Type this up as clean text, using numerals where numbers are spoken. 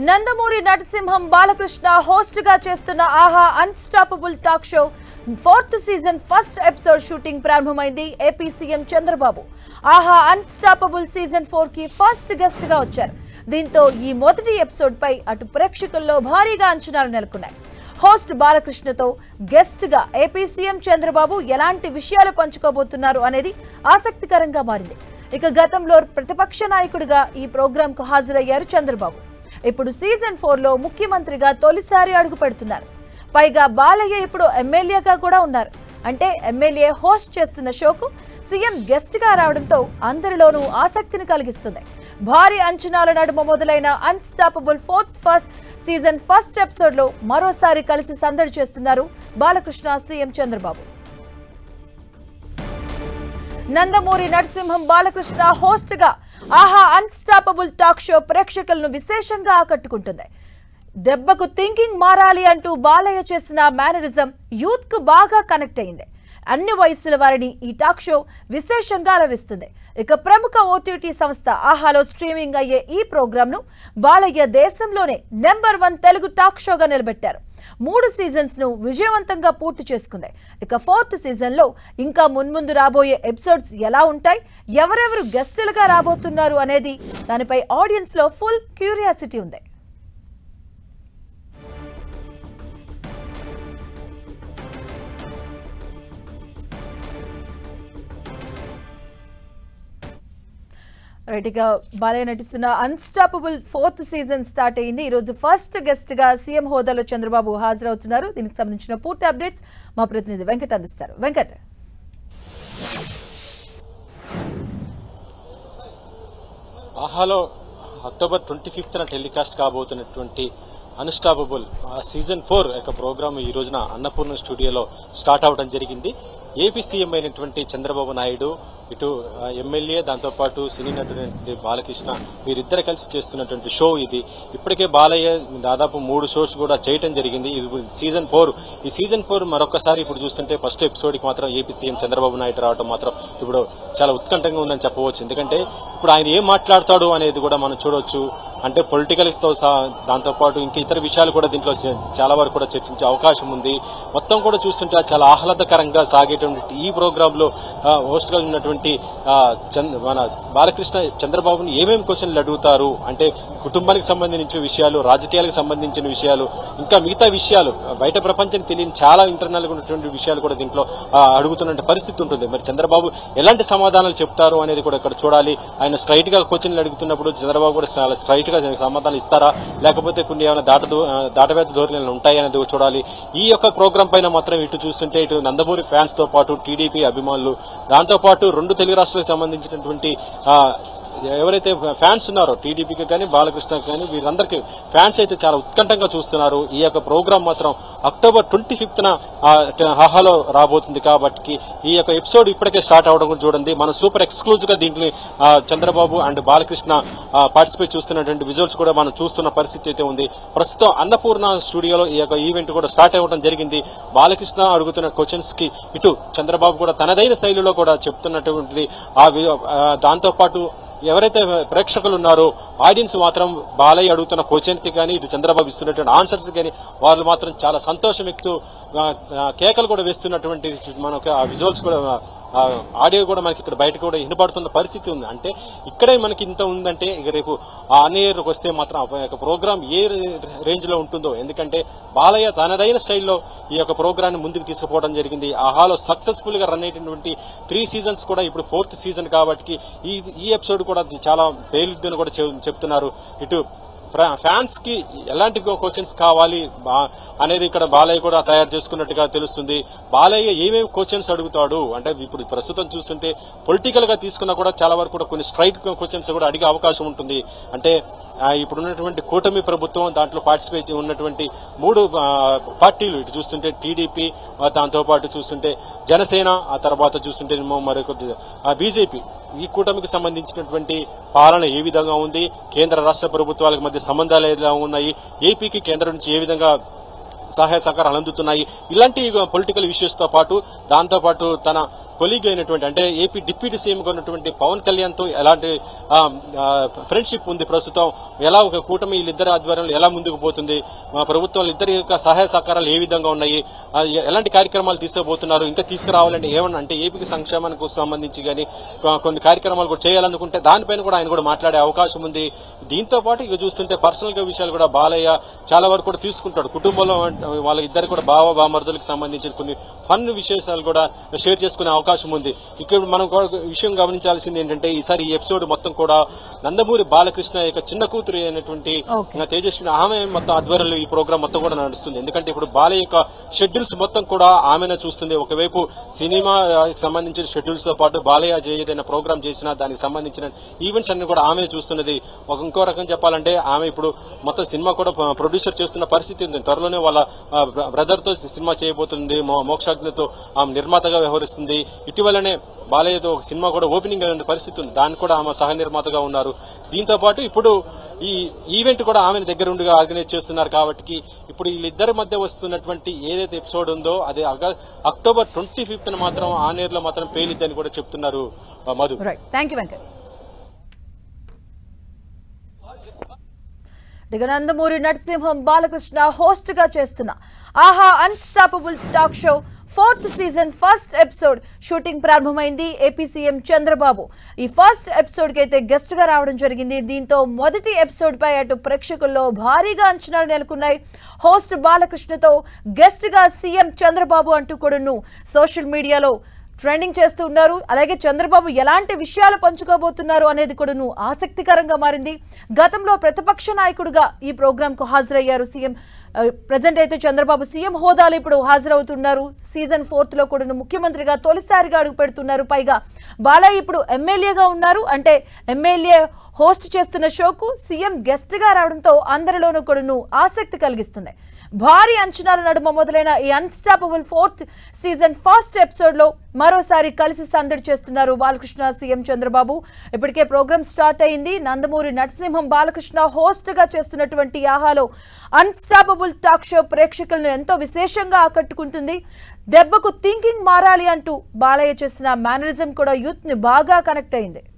Nandamuri Narasimham Balakrishna host గా చేస్తున్న Aha unstoppable talk show 4th season first episode shooting ప్రారంభమైంది. AP CM Chandrababu Aha unstoppable season 4 కి first guest గా వచ్చారు. దీంతో ఈ మొదటి ఎపిసోడ్ పై అటు ప్రేక్షకుల్లో భారీగా అంచనాలు నెలకొన్నాయి. హోస్ట్ బాలకృష్ణతో గెస్ట్ గా ఏపీ సీఎం చంద్రబాబు ఎలాంటి విషయాలు పంచుకోబోతున్నారు అనేది ఆసక్తికరంగా మారింది. ఇక గతంలో ప్రతిపక్ష నాయకుడిగా ఈ ప్రోగ్రామ్ కు హాజరయ్యారు చంద్రబాబు. ఇప్పుడు సీజన్ 4 లో ముఖ్యమంత్రిగా తొలిసారి అడుగు పెడుతున్నారు. పైగా బాలయ్య ఇప్పుడు ఎమ్మెల్యేగా కూడా ఉన్నారు. అంటే ఎమ్మెల్యే హోస్ట్ చేస్తున్న షోకు సీఎం గెస్ట్ గా రావడంతో అందరిలోనూ ఆసక్తిని కలిగిస్తుంది. భారీ అంచనాల నడుమ మొదలైన unstoppable 4th season first episode లో మరోసారి కలిసి సందడి చేస్తున్నారు బాలకృష్ణ సీఎం చంద్రబాబు. నందమూరి నరసింహం బాలకృష్ణ హోస్ట్ గా ఆహా అన్స్టాపబుల్ టాక్ షో ప్రేక్షకులను విశేషంగా ఆకట్టుకుంటుంది. దెబ్బకు థింకింగ్ మారాలి అంటూ బాలయ్య చేసిన మేనరిజం యూత్ కు బాగా కనెక్ట్ అయింది. అన్ని వయసుల వారిని ఈ టాక్ షో విశేషంగా అలరిస్తుంది. ఇక ప్రముఖ ఓటీటీ సంస్థ ఆహాలో స్ట్రీమింగ్ అయ్యే ఈ ప్రోగ్రామ్ ను బాలయ్య దేశంలోనే నెంబర్ 1 తెలుగు టాక్ షోగా నిలబెట్టారు. 3 సీజన్స్ ను విజయవంతంగా పూర్తి చేసుకుంది. ఇక 4th సీజన్ లో ఇంకా మున్ముందు రాబోయే ఎపిసోడ్స్ ఎలా ఉంటాయి, ఎవరెవరు గెస్టులుగా రాబోతున్నారు అనేది దానిపై ఆడియన్స్ లో ఫుల్ క్యూరియాసిటీ ఉంది. రైట్గా బాలయ్య నటిస్తున్న అన్స్టాపబుల్ 4th సీజన్ స్టార్ట్ అయింది. ఈరోజు ఫస్ట్ గెస్ట్ గా సీఎం హోదాలో చంద్రబాబు హాజరవుతున్నారు. దీనికి సంబంధించిన పూర్తి అప్డేట్స్ మా ప్రతినిధి వెంకట్ అందిస్తారు. వెంకట్, ఆహాలో అక్టోబర్ 25న టెలికాస్ట్ కాబోతున్నటువంటి అన్స్టాపబుల్ సీజన్ 4 యొక్క ప్రోగ్రామ్ ఈ రోజున అన్నపూర్ణ స్టూడియోలో స్టార్ట్ అవడం జరిగింది. ఏపీ సీఎం అయినటువంటి చంద్రబాబు నాయుడు, ఇటు ఎమ్మెల్యే, దాంతోపాటు సినీ నటుడు బాలకృష్ణ వీరిద్దరు కలిసి చేస్తున్నటువంటి షో ఇది. ఇప్పటికే బాలయ్య దాదాపు 3 షోస్ కూడా చేయటం జరిగింది. ఇది సీజన్ 4. ఈ సీజన్ 4 మరొకసారి ఇప్పుడు చూస్తుంటే ఫస్ట్ ఎపిసోడ్కి మాత్రం ఏపీ సీఎం చంద్రబాబు నాయుడు రావడం మాత్రం ఇప్పుడు చాలా ఉత్కంఠంగా ఉందని చెప్పవచ్చు. ఎందుకంటే ఇప్పుడు ఆయన ఏం మాట్లాడతాడు అనేది కూడా మనం చూడవచ్చు. అంటే పొలిటికల్స్ తో దాంతోపాటు ఇంకా ఇతర విషయాలు కూడా దీంట్లో చాలా వరకు కూడా చర్చించే అవకాశం ఉంది. మొత్తం కూడా చూస్తుంటే చాలా ఆహ్లాదకరంగా సాగేటువంటి ఈ ప్రోగ్రామ్ లో హోస్ట్ గా ఉన్నటువంటి మన బాలకృష్ణ చంద్రబాబుని ఏమేమి క్వశ్చన్లు అడుగుతారు అంటే కుటుంబానికి సంబంధించిన విషయాలు, రాజకీయాలకు సంబంధించిన విషయాలు, ఇంకా మిగతా విషయాలు, బయట ప్రపంచానికి తెలియని చాలా ఇంటర్నల్ గా ఉన్నటువంటి విషయాలు కూడా దీంట్లో అడుగుతున్న పరిస్థితి ఉంటుంది. మరి చంద్రబాబు ఎలాంటి సమాధానాలు చెప్తారు అనేది కూడా ఇక్కడ చూడాలి. ఆయన స్ట్రైట్ గా క్వశ్చన్లు అడుగుతున్నప్పుడు చంద్రబాబు కూడా చాలా స్ట్రైట్ గా సమాధానాలు ఇస్తారా, లేకపోతే కొన్ని ఏమైనా దాటవేత ధోరణులు ఉంటాయి అనేది చూడాలి. ఈ యొక్క ప్రోగ్రాం పైన మాత్రం ఇటు చూస్తుంటే ఇటు నందమూరి ఫ్యాన్స్ తో పాటు టీడీపీ అభిమానులు, దాంతోపాటు 2 తెలుగు రాష్ట్రాలకు సంబంధించినటువంటి ఎవరైతే ఫ్యాన్స్ ఉన్నారో టీడీపీకి కానీ బాలకృష్ణకి కానీ వీరందరికీ ఫ్యాన్స్ అయితే చాలా ఉత్కంఠంగా చూస్తున్నారు. ఈ యొక్క ప్రోగ్రాం మాత్రం అక్టోబర్ 25న ఆహాలో రాబోతుంది. కాబట్టి ఈ యొక్క ఎపిసోడ్ ఇప్పటికే స్టార్ట్ అవడం చూడండి. మనం సూపర్ ఎక్స్క్లూజివ్ గా దీంట్లో చంద్రబాబు అండ్ బాలకృష్ణ పార్టిసిపేట్ చూస్తున్నటువంటి విజువల్స్ కూడా మనం చూస్తున్న పరిస్థితి అయితే ఉంది. ప్రస్తుతం అన్నపూర్ణ స్టూడియోలో ఈ యొక్క ఈవెంట్ కూడా స్టార్ట్ అవ్వడం జరిగింది. బాలకృష్ణ అడుగుతున్న క్వశ్చన్స్ కి ఇటు చంద్రబాబు కూడా తనదైన శైలిలో కూడా చెప్తున్నటువంటిది. దాంతోపాటు ఎవరైతే ప్రేక్షకులు ఉన్నారో ఆడియన్స్ మాత్రం బాలయ్య అడుగుతున్న క్వశ్చన్ కి కానీ ఇటు చంద్రబాబు ఇస్తున్నటువంటి ఆన్సర్స్ కానీ వాళ్ళు మాత్రం చాలా సంతోషం ఎక్కుతూ కేకలు కూడా వేస్తున్నటువంటి మనకు ఆ విజువల్స్ కూడా ఆడియో కూడా మనకి ఇక్కడ బయట కూడా వినపడుతున్న పరిస్థితి ఉంది. అంటే ఇక్కడే మనకి ఇంత ఉందంటే ఇక రేపు ఆన్ ఎయిర్కి వస్తే మాత్రం ఆ యొక్క ప్రోగ్రామ్ ఏ రేంజ్ లో ఉంటుందో. ఎందుకంటే బాలయ్య తనదైన స్టైల్లో ఈ యొక్క ప్రోగ్రామ్ ముందుకు తీసుకుపోవడం జరిగింది. ఆహాలో సక్సెస్ఫుల్ గా రన్ అయ్యేటువంటి 3 సీజన్స్ కూడా ఇప్పుడు 4th సీజన్ కాబట్టి ఈ ఎపిసోడ్ కూడా చాలా పేలుద్దని కూడా చెప్తున్నారు. ఇటు ఫ్యాన్స్ కి ఎలాంటి క్వశ్చన్స్ కావాలి అనేది ఇక్కడ బాలయ్య కూడా తయారు చేసుకున్నట్టుగా తెలుస్తుంది. బాలయ్య ఏమేమి క్వశ్చన్స్ అడుగుతాడు అంటే ఇప్పుడు ప్రస్తుతం చూస్తుంటే పొలిటికల్ గా తీసుకున్నా కూడా చాలా వరకు కూడా కొన్ని స్ట్రైట్ క్వశ్చన్స్ కూడా అడిగే అవకాశం ఉంటుంది. అంటే ఇప్పుడున్నటువంటి కూటమి ప్రభుత్వం దాంట్లో పార్టిసిపేట్ ఉన్నటువంటి 3 పార్టీలు ఇటు చూస్తుంటే టీడీపీ, దాంతోపాటు చూస్తుంటే జనసేన, ఆ తర్వాత చూస్తుంటే మరొక బీజేపీ, ఈ కూటమికి సంబంధించినటువంటి పాలన ఏ విధంగా ఉంది, కేంద్ర రాష్ట్ర ప్రభుత్వాలకు మధ్య సంబంధాలు ఎలా ఉన్నాయి, ఏపీకి కేంద్రం నుంచి ఏ విధంగా సహాయ సహకారాలు అందుతున్నాయి, ఇలాంటి పొలిటికల్ ఇష్యూస్ తో పాటు దాంతోపాటు తన కొలీగ్ అయినటువంటి అంటే ఏపీ డిప్యూటీ సీఎంగా ఉన్నటువంటి పవన్ కళ్యాణ్ తో ఎలాంటి ఫ్రెండ్షిప్ ఉంది, ప్రస్తుతం ఎలా ఒక కూటమి వీళ్ళిద్దరి ఆధ్వర్యంలో ఎలా ముందుకు పోతుంది, మా ప్రభుత్వం ఇద్దరి యొక్క సహాయ సహకారాలు ఏ విధంగా ఉన్నాయి, ఎలాంటి కార్యక్రమాలు తీసుకోబోతున్నారు, ఇంకా తీసుకురావాలంటే ఏమన్నా అంటే ఏపీకి సంక్షేమానికి సంబంధించి కానీ కొన్ని కార్యక్రమాలు కూడా చేయాలనుకుంటే దానిపైన కూడా ఆయన కూడా మాట్లాడే అవకాశం ఉంది. దీంతో పాటు ఇక చూస్తుంటే పర్సనల్ గా విషయాలు కూడా బాలయ్య చాలా వరకు కూడా తీసుకుంటాడు. కుటుంబంలో వాళ్ళ ఇద్దరు కూడా బామర్దులకు సంబంధించిన కొన్ని ఫన్ విశేషాలు కూడా షేర్ చేసుకునే అవకాశం ఉంది. ఇక్కడ మనం విషయం గమనించాల్సింది ఏంటంటే ఈసారి ఈ ఎపిసోడ్ మొత్తం కూడా నందమూరి బాలకృష్ణ యొక్క చిన్న కూతురు అయినటువంటి తేజస్విని ఆమె మొత్తం ఆధ్వర్యంలో ఈ ప్రోగ్రామ్ మొత్తం కూడా నడుస్తుంది. ఎందుకంటే ఇప్పుడు బాలయ్య యొక్క షెడ్యూల్స్ మొత్తం కూడా ఆమెనే చూస్తుంది. ఒకవైపు సినిమా సంబంధించిన షెడ్యూల్స్ తో పాటు బాలయ్య ఏదైనా ప్రోగ్రామ్ చేసినా దానికి సంబంధించిన ఈవెంట్స్ అన్ని కూడా ఆమె చూస్తున్నది. ఇంకో రకం చెప్పాలంటే ఆమె ఇప్పుడు మొత్తం సినిమా కూడా ప్రొడ్యూసర్ చేస్తున్న పరిస్థితి ఉంది. త్వరలోనే వాళ్ళ బ్రదర్ తో సినిమా చేయబోతుంది, మోక్షాగ్నితో ఆమె నిర్మాతగా వ్యవహరిస్తుంది. ఇటీవలనే బాలయ్యతో ఒక సినిమా కూడా ఓపెనింగ్ అయిన పరిస్థితి ఉంది, దానికి కూడా ఆమె సహ నిర్మాతగా ఉన్నారు. దీంతో పాటు ఇప్పుడు ఈ ఈవెంట్ కూడా ఆమె దగ్గర ఉండి ఆర్గనైజ్ చేస్తున్నారు. కాబట్టి ఇప్పుడు వీళ్ళిద్దరి మధ్య వస్తున్నటువంటి ఏదైతే ఎపిసోడ్ ఉందో అది అక్టోబర్ 25th మాత్రం ఆన్ ఎయిర్ లో మాత్రం పేలిద్దని కూడా చెప్తున్నారు మధు. నందమూరి నరసింహం బాలకృష్ణ హోస్ట్ గా చేస్తున్న Aha unstoppable talk show 4th season first episode shooting ప్రారంభమైంది. ఏపీ సీఎం చంద్రబాబు ఈ ఫస్ట్ ఎపిసోడ్ కి అయితే గెస్ట్ గా రావడం జరిగింది. దీంతో మొదటి ఎపిసోడ్ పై అటు ప్రేక్షకుల్లో భారీగా అంచనాలు నెలకొన్నాయి. హోస్ట్ బాలకృష్ణతో గెస్ట్ గా సీఎం చంద్రబాబు అంటూ కూడాను సోషల్ మీడియాలో ట్రెండింగ్ చేస్తూ ఉన్నారు. అలాగే చంద్రబాబు ఎలాంటి విషయాలు పంచుకోబోతున్నారు అనేది కూడా ఆసక్తికరంగా మారింది. గతంలో ప్రతిపక్ష నాయకుడిగా ఈ ప్రోగ్రామ్ కు హాజరయ్యారు సీఎం. ప్రజెంట్ అయితే చంద్రబాబు సీఎం హోదాలో ఇప్పుడు హాజరవుతున్నారు. సీజన్ 4th లో కూడా ముఖ్యమంత్రిగా తొలిసారిగా అడుగు పెడుతున్నారు. పైగా బాలయ్య ఇప్పుడు ఎమ్మెల్యేగా ఉన్నారు. అంటే ఎమ్మెల్యే హోస్ట్ చేస్తున్న షోకు సీఎం గెస్ట్ గా రావడంతో అందరిలోనూ కూడా ఆసక్తి కలిగిస్తుంది. భారీ అంచనాల నడుమ మొదలైన ఈ unstoppable 4th season first episode లో మరోసారి కలిసి సందడి చేస్తున్నారు బాలకృష్ణ, సీఎం చంద్రబాబు. ఇప్పటికే ప్రోగ్రామ్ స్టార్ట్ అయింది. నందమూరి నరసింహం బాలకృష్ణ హోస్ట్ గా చేస్తున్నటువంటి ఆహాలో అన్స్టాపబుల్ టాక్ షో ప్రేక్షకులను ఎంతో విశేషంగా ఆకట్టుకుంటుంది. దెబ్బకు థింకింగ్ మారాలి అంటూ బాలయ్య చేసిన మేనరిజం కూడా యూత్ ని బాగా కనెక్ట్ అయింది.